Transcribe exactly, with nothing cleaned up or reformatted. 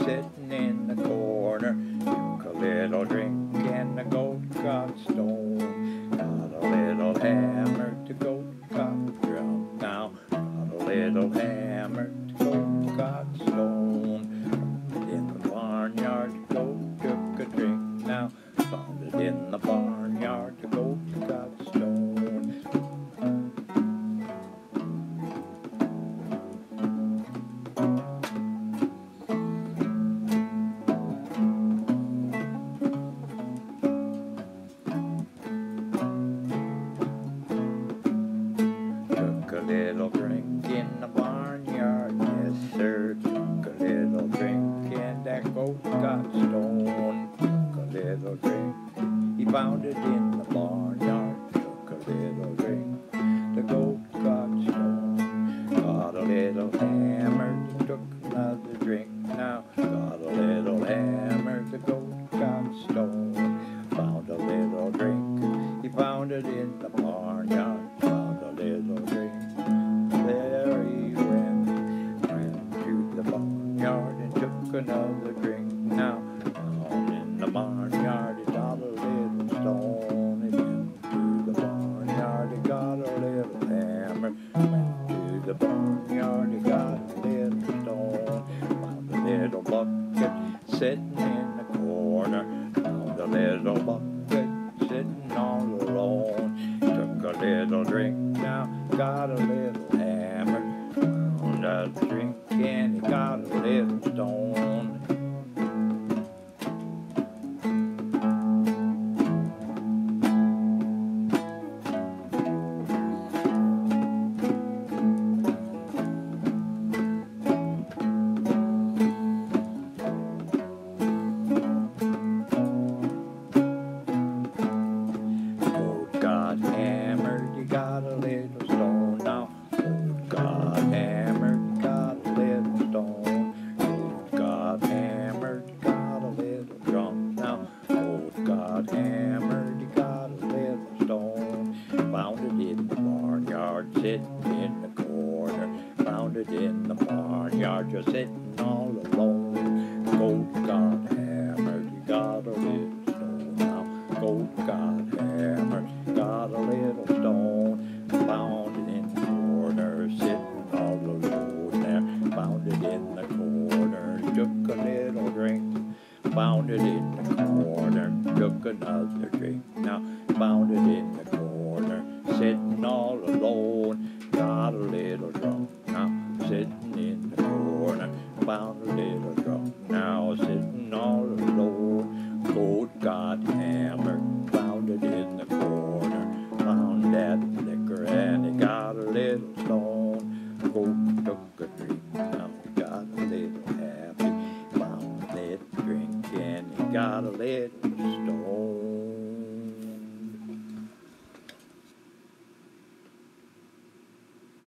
sitting in the corner. Took a little drink and the goat got stoned. Got a little hammer, the goat got drunk now. Got a little hammer, the goat got stoned. In the barnyard, the goat took a drink now. Found it in the barnyard, the goat got stoned. Took a little drink in the barnyard, yes sir. Took a little drink and that goat got stoned. Took a little drink, he found it in the barnyard. Took a little drink, the goat got stoned. Got a little hammer, he took another drink now. Got a little hammer, the goat got stoned. Found a little drink, he found it in the barnyard. Found a little drink, there he went. Went to the barnyard and took another drink now. Found in the barnyard, he got a little stone. He went to the barnyard, he got a little hammer. Went to the barnyard, he got a little stone. Found a little bucket sitting in the corner. Found a little bucket sitting all alone. Took a little drink now, got a little hammer. Found a drink and he got a little stone. Got hammered, you got a little stone now. Goat got hammered, you got a little stone. Goat got hammered, you got a little drunk now. Goat got hammered, you got a little stone. Found it in the barnyard, sitting in the corner. Found it in the barnyard, just sitting all alone. Goat got hammered, you got a little stone now. Goat got hammered, got a little stone. Found it in the corner, sitting all alone there. Found it in the corner, took a little drink. Found it in the corner, took another drink. Now found it in the corner, sitting all alone. Got a little drunk now, sitting in the corner. Found a little drunk now, sitting all alone. Goat got hammered, found it in the corner. Found that liquor and he got a little stone. Goat took a drink, now he got a little happy. Found that drink and he got a little